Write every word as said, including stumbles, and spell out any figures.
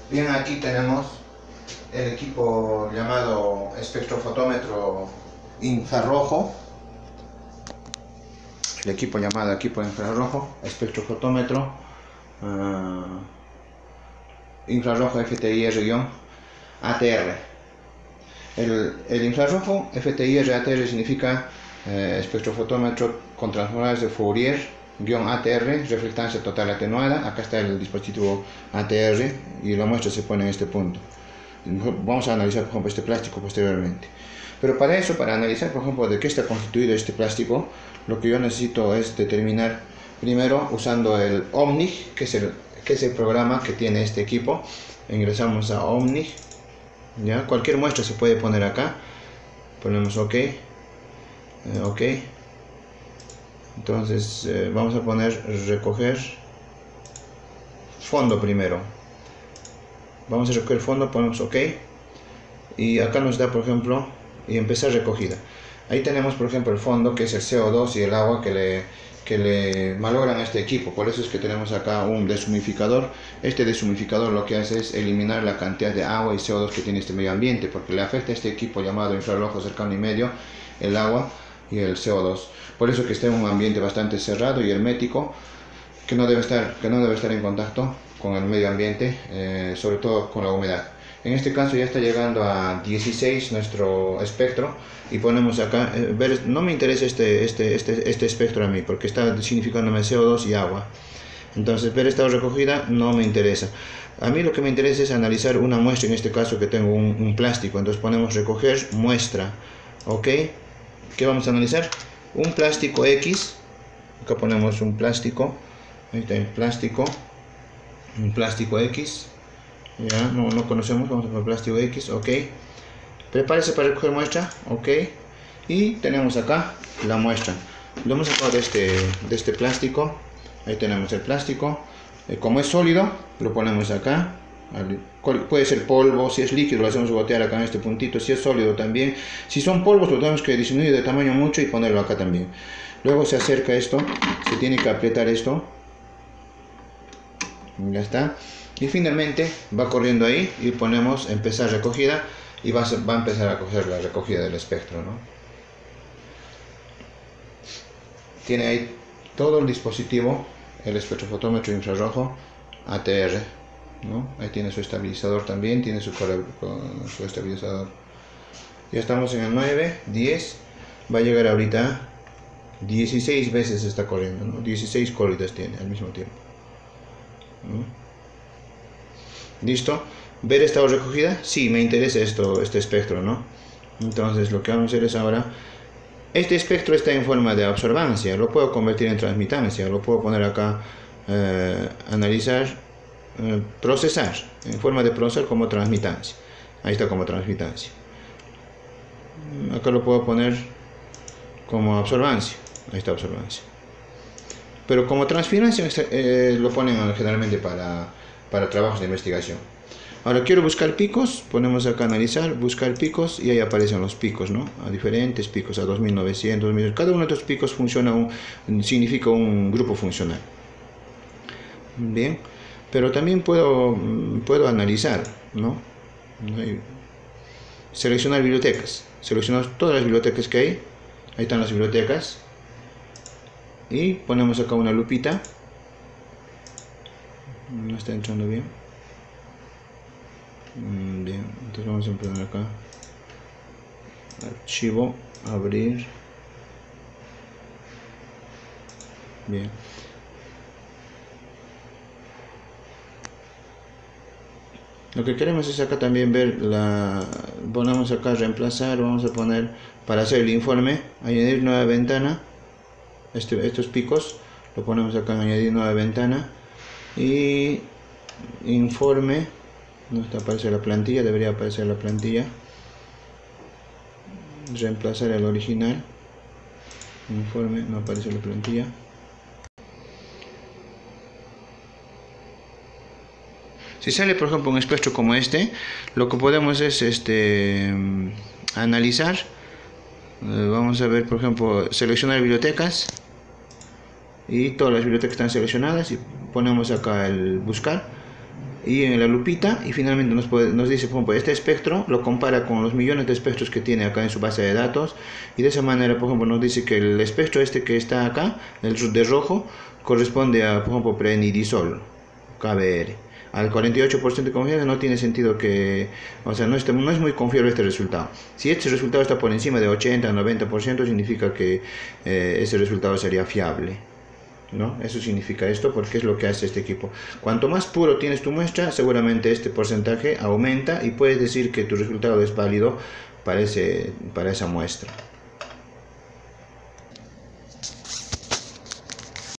Bien, aquí tenemos el equipo llamado espectrofotómetro infrarrojo. El equipo llamado equipo infrarrojo, espectrofotómetro uh, infrarrojo F T I R-A T R. El, el infrarrojo F T I R-A T R significa eh, espectrofotómetro con transformadores de Fourier-A T R, reflectancia total atenuada. Acá está el dispositivo A T R y la muestra se pone en este punto. Vamos a analizar, por ejemplo, este plástico posteriormente. Pero para eso, para analizar, por ejemplo, de qué está constituido este plástico, lo que yo necesito es determinar primero usando el Omnig, que es el, que es el programa que tiene este equipo. Ingresamos a Omnig. ¿Ya? Cualquier muestra se puede poner acá. Ponemos OK. Eh, OK. Entonces eh, vamos a poner recoger fondo primero. Vamos a recoger fondo, ponemos OK. Y acá nos da, por ejemplo, y empezar recogida. Ahí tenemos, por ejemplo, el fondo, que es el C O dos y el agua que le, que le malogran a este equipo. Por eso es que tenemos acá un deshumidificador. Este deshumidificador lo que hace es eliminar la cantidad de agua y C O dos que tiene este medio ambiente, porque le afecta a este equipo llamado infrarrojo cercano y medio el agua y el C O dos. Por eso que está en un ambiente bastante cerrado y hermético, que no debe estar, que no debe estar en contacto con el medio ambiente, eh, sobre todo con la humedad. En este caso ya está llegando a dieciséis nuestro espectro y ponemos acá, eh, ver, no me interesa este, este, este, este espectro a mí porque está significándome C O dos y agua. Entonces ver esta recogida no me interesa. A mí lo que me interesa es analizar una muestra, en este caso que tengo un, un plástico. Entonces ponemos recoger muestra. OK. ¿Qué vamos a analizar? Un plástico X. Acá ponemos un plástico. Ahí está el plástico. Un plástico X. Ya, no, no conocemos, vamos a poner plástico X, OK. Prepárese para recoger muestra, OK. Y tenemos acá la muestra. Lo hemos sacado de este, de este plástico. Ahí tenemos el plástico. Eh, como es sólido, lo ponemos acá. Puede ser polvo, si es líquido lo hacemos gotear acá en este puntito. Si es sólido también. Si son polvos lo tenemos que disminuir de tamaño mucho y ponerlo acá también. Luego se acerca esto, se tiene que apretar esto. Ya está. Y finalmente va corriendo ahí y ponemos empezar recogida y va a, va a empezar a coger la recogida del espectro, ¿no? Tiene ahí todo el dispositivo, el espectrofotómetro infrarrojo A T R, ¿no? Ahí tiene su estabilizador también, tiene su, su estabilizador. Ya estamos en el nueve, diez, va a llegar ahorita dieciséis veces está corriendo, ¿no? dieciséis corridas tiene al mismo tiempo, ¿no? ¿Listo? ¿Ver estado recogida? Sí, me interesa esto, este espectro, ¿no? Entonces lo que vamos a hacer es ahora, este espectro está en forma de absorbancia, lo puedo convertir en transmitancia, lo puedo poner acá, eh, analizar, eh, procesar, en forma de procesar como transmitancia. Ahí está como transmitancia. Acá lo puedo poner como absorbancia, ahí está absorbancia. Pero como transferencia eh, lo ponen generalmente para... para trabajos de investigación. Ahora quiero buscar picos, ponemos acá analizar, buscar picos y ahí aparecen los picos, ¿no? A diferentes picos, a dos mil novecientos, cada uno de estos picos funciona un, significa un grupo funcional. Bien, pero también puedo, puedo analizar, ¿no? Seleccionar bibliotecas, seleccionamos todas las bibliotecas que hay, ahí están las bibliotecas y ponemos acá una lupita. No está entrando bien. Bien, entonces vamos a poner acá archivo, abrir. Bien. Lo que queremos es acá también ver la, ponemos acá reemplazar, vamos a poner para hacer el informe, añadir nueva ventana, este, estos picos, lo ponemos acá en añadir nueva ventana. Y informe, no está, aparece la plantilla, debería aparecer la plantilla. Reemplazar el original. Informe, no aparece la plantilla. Si sale, por ejemplo, un espectro como este, lo que podemos es este analizar. Eh, vamos a ver, por ejemplo, seleccionar bibliotecas. Y todas las bibliotecas están seleccionadas y ponemos acá el buscar y en la lupita, y finalmente nos, puede, nos dice, por ejemplo, este espectro lo compara con los millones de espectros que tiene acá en su base de datos, y de esa manera, por ejemplo, nos dice que el espectro este que está acá, el de rojo, corresponde a, por ejemplo, prenidisol, K B R. Al cuarenta y ocho por ciento de confianza no tiene sentido que, o sea, no, está, no es muy confiable este resultado. Si este resultado está por encima de ochenta a noventa por ciento, significa que eh, ese resultado sería fiable, ¿no? Eso significa esto, porque es lo que hace este equipo. Cuanto más puro tienes tu muestra, seguramente este porcentaje aumenta y puedes decir que tu resultado es válido para, ese, para esa muestra.